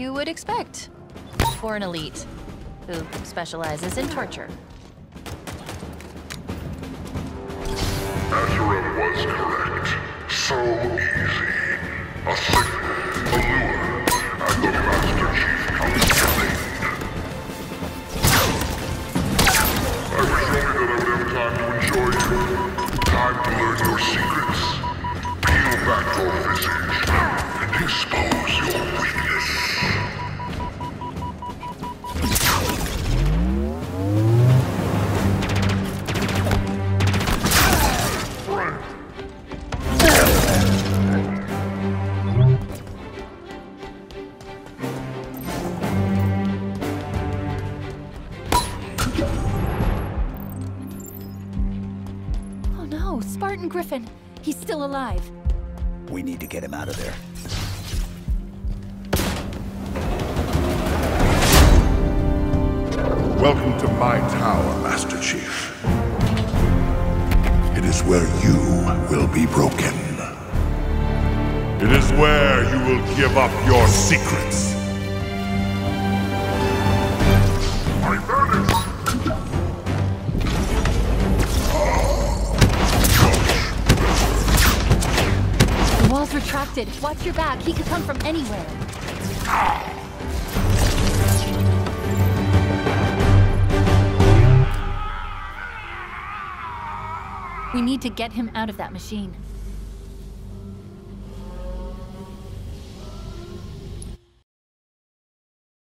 you would expect for an elite who specializes in torture. Azeroth was correct. So easy. A signal, a lure, and the Master Chief comes claimed. I wish only that I would have time to enjoy you. Time to learn your secrets. Peel back your visage and expose your weakness. Oh no, Spartan Griffin. He's still alive. We need to get him out of there. Welcome to my tower, Master Chief. It is where you will be broken. It is where you will give up your secrets. I'm Banished! The wall's retracted. Watch your back. He could come from anywhere. We need to get him out of that machine.